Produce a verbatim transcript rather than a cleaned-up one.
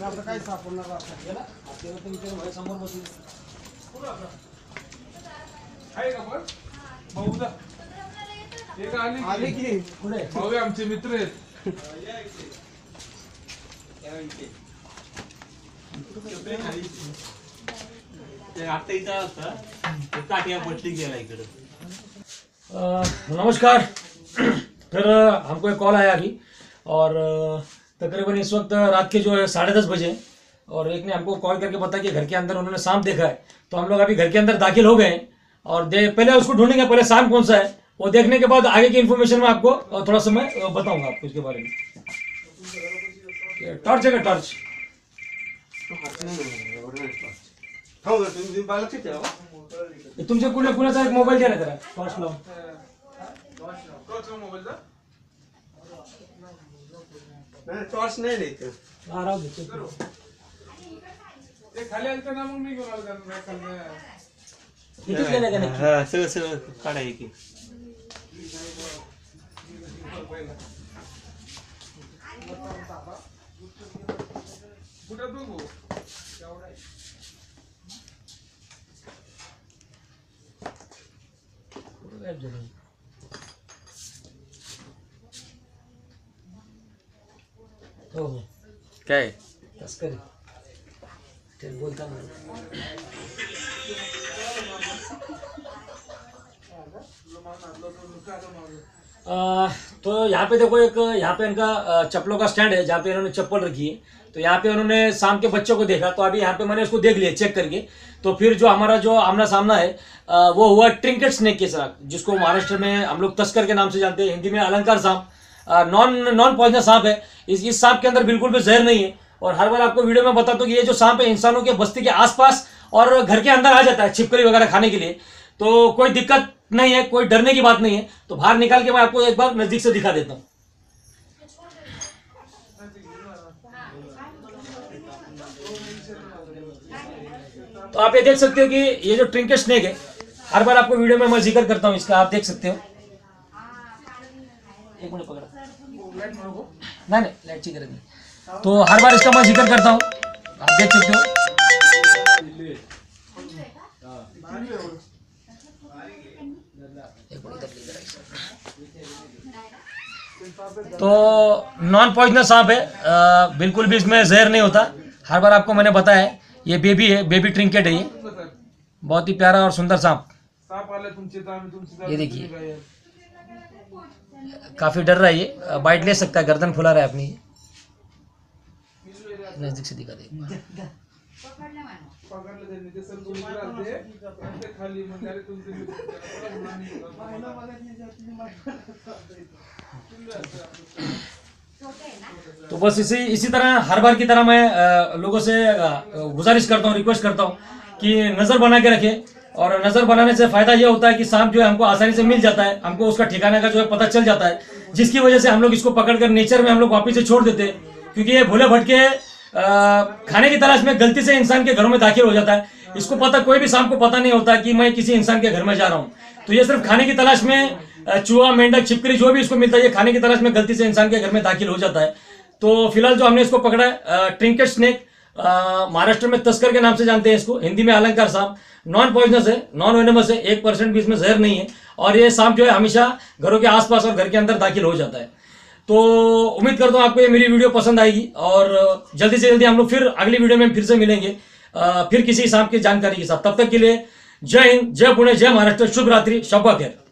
आपलं काय सापडणार असं ना तेव्हा ते विचार भाई समोर बसून पुढं आपलं आहे का पण भाऊदा एक आली आली की पुढे भाऊ आमचे मित्र आहेत या इथे या इथे ते आता इथं असतं ते काठिया पट्टी गेला इकडे। नमस्कार। फिर हमको एक कॉल आया अभी और तकरीबन इस वक्त रात के जो है साढ़े दस बजे और एक ने हमको कॉल करके बताया कि घर के अंदर उन्होंने सांप देखा है। तो हम लोग अभी घर के अंदर दाखिल हो गए हैं और दे पहले उसको ढूंढेंगे, पहले सांप कौन सा है वो देखने के बाद आगे की इन्फॉर्मेशन मैं आपको थोड़ा सा मैं बताऊंगा आपको इसके बारे में। टॉर्च है क्या? टॉर्च तुमच्या कुठल्या कुणाचा एक मोबाईल द्या ना जरा टॉर्च लावून। टॉर्च नाही द्यायचं हा राहू दे ते खाली आलं ना मग मी घेऊन आलो त्यांना खाली इथेच गेलं का नाही? हा सगळं सगळं काढाय की कुठं बघू हो हो काय तस्करी ते बोलता ना। आ, तो यहाँ पे देखो एक यहाँ पे इनका चप्पलों का स्टैंड है जहाँ पे इन्होंने चप्पल रखी है। तो यहाँ पे उन्होंने शाम के बच्चों को देखा तो अभी यहाँ पे मैंने उसको देख लिया चेक करके। तो फिर जो हमारा जो आमना सामना है आ, वो हुआ ट्रिंकेट स्नेक के साथ, जिसको महाराष्ट्र में हम लोग तस्कर के नाम से जानते हैं, हिंदी में अलंकार सांप। नॉन नॉन पॉइजनस सांप है। इस इस सांप के अंदर बिल्कुल भी जहर नहीं है और हर बार आपको वीडियो में बताता हूँ कि ये जो सांप है इंसानों के बस्ती के आसपास और घर के अंदर आ जाता है छिपकली वगैरह खाने के लिए। तो कोई दिक्कत नहीं है, कोई डरने की बात नहीं है। तो बाहर निकाल के मैं आपको एक बार नजदीक से दिखा देता हूँ। तो आप ये देख सकते हो कि ये जो ट्रिंकेट स्नेक है, हर बार आपको वीडियो में मैं जिक्र करता हूँ इसका, आप देख सकते हो। एक मिनट पकड़ा नहीं नहीं लाइट की जरूरत नहीं। तो हर बार इसका मैं जिक्र करता हूँ, आप देख सकते हो। तो नॉन पॉइजनस सांप है, आ, बिल्कुल भी इसमें जहर नहीं होता। हर बार आपको मैंने बताया है ये बेबी है, बेबी ट्रिंकेट है। ये बहुत ही प्यारा और सुंदर सांप। ये देखिए काफी डर रहा है ये, बाइट ले सकता है, गर्दन फुला रहा है अपनी। नजदीक से दिखा दे। तो बस इसी इसी तरह हर बार की तरह मैं आ, लोगों से गुजारिश करता हूँ, रिक्वेस्ट करता हूँ कि नज़र बना के रखें। और नज़र बनाने से फ़ायदा ये होता है कि सांप जो है हमको आसानी से मिल जाता है, हमको उसका ठिकाने का जो है पता चल जाता है, जिसकी वजह से हम लोग इसको पकड़कर नेचर में हम लोग वापस से छोड़ देते हैं। क्योंकि ये भूले भटके खाने की तलाश में गलती से इंसान के घरों में दाखिल हो जाता है। इसको पता, कोई भी सांप को पता नहीं होता कि मैं किसी इंसान के घर में जा रहा हूँ। तो ये सिर्फ खाने की तलाश में चूहा, मेंढक, छिपकली जो भी इसको मिलता है, ये खाने की तलाश में गलती से इंसान के घर में दाखिल हो जाता है। तो फिलहाल जो हमने इसको पकड़ा है ट्रिंकेट स्नेक, महाराष्ट्र में तस्कर के नाम से जानते हैं इसको, हिंदी में अलंकार सांप। नॉन पॉइजनस है, नॉन वेनमस है, एक परसेंट भी इसमें जहर नहीं है। और ये सांप जो है हमेशा घरों के आसपास और घर के अंदर दाखिल हो जाता है। तो उम्मीद करता हूँ आपको ये मेरी वीडियो पसंद आएगी और जल्दी से जल्दी हम लोग फिर अगली वीडियो में फिर से मिलेंगे, फिर किसी सांप की जानकारी के साथ। तब तक के लिए जय हिंद, जय पुणे, जय महाराष्ट्र, शुभ रात्रि, शब्बा खैर।